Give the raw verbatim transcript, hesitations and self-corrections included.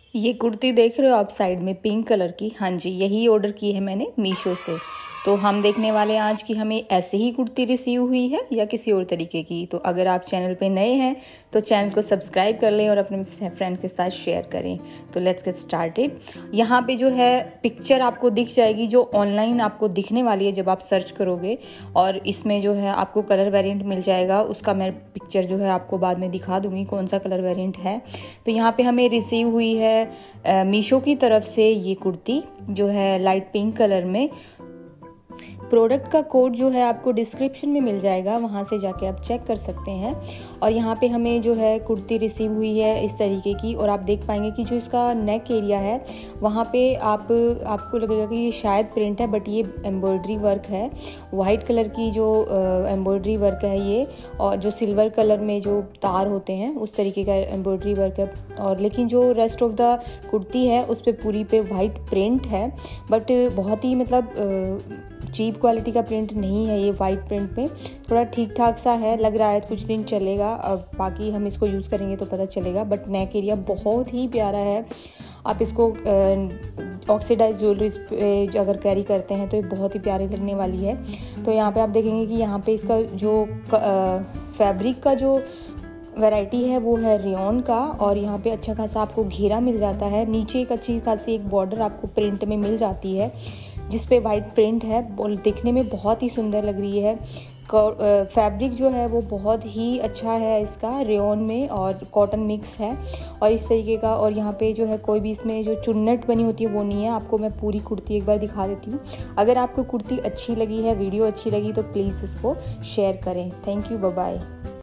ये कुर्ती देख रहे हो आप साइड में पिंक कलर की। हाँ जी, यही ऑर्डर की है मैंने मीशो से। तो हम देखने वाले हैं आज कि हमें ऐसे ही कुर्ती रिसीव हुई है या किसी और तरीके की। तो अगर आप चैनल पे नए हैं तो चैनल को सब्सक्राइब कर लें और अपने फ्रेंड के साथ शेयर करें। तो लेट्स गेट स्टार्टेड। यहाँ पे जो है पिक्चर आपको दिख जाएगी जो ऑनलाइन आपको दिखने वाली है जब आप सर्च करोगे, और इसमें जो है आपको कलर वेरिएंट मिल जाएगा। उसका मैं पिक्चर जो है आपको बाद में दिखा दूंगी कौन सा कलर वेरिएंट है। तो यहाँ पे हमें रिसीव हुई है मीशो की तरफ से ये कुर्ती जो है लाइट पिंक कलर में। प्रोडक्ट का कोड जो है आपको डिस्क्रिप्शन में मिल जाएगा, वहाँ से जाके आप चेक कर सकते हैं। और यहाँ पे हमें जो है कुर्ती रिसीव हुई है इस तरीके की, और आप देख पाएंगे कि जो इसका नेक एरिया है वहाँ पे आप आपको लगेगा कि ये शायद प्रिंट है, बट ये एम्ब्रॉयडरी वर्क है। वाइट कलर की जो एम्ब्रॉयडरी वर्क है ये, और जो सिल्वर कलर में जो तार होते हैं उस तरीके का एम्ब्रॉयडरी वर्क है। और लेकिन जो रेस्ट ऑफ द कुर्ती है उस पर पूरी पे वाइट प्रिंट है, बट बहुत ही मतलब चीप क्वालिटी का प्रिंट नहीं है ये। वाइट प्रिंट में थोड़ा ठीक ठाक सा है, लग रहा है कुछ दिन चलेगा। अब बाकी हम इसको यूज़ करेंगे तो पता चलेगा। बट नेक एरिया बहुत ही प्यारा है। आप इसको ऑक्सीडाइज ज्वेलरीज पे अगर कैरी करते हैं तो ये बहुत ही प्यारी लगने वाली है। तो यहाँ पे आप देखेंगे कि यहाँ पे इसका जो फैब्रिक का जो वैरायटी है वो है रेयॉन का, और यहाँ पे अच्छा खासा आपको घेरा मिल जाता है। नीचे एक अच्छी खासी एक बॉर्डर आपको प्रिंट में मिल जाती है जिस पे वाइट प्रिंट है। दिखने में बहुत ही सुंदर लग रही है। फैब्रिक जो है वो बहुत ही अच्छा है इसका, रेयॉन में और कॉटन मिक्स है और इस तरीके का। और यहाँ पे जो है कोई भी इसमें जो चुन्नट बनी होती है वो नहीं है। आपको मैं पूरी कुर्ती एक बार दिखा देती हूँ। अगर आपको कुर्ती अच्छी लगी है, वीडियो अच्छी लगी, तो प्लीज़ इसको शेयर करें। Thank you, bye bye.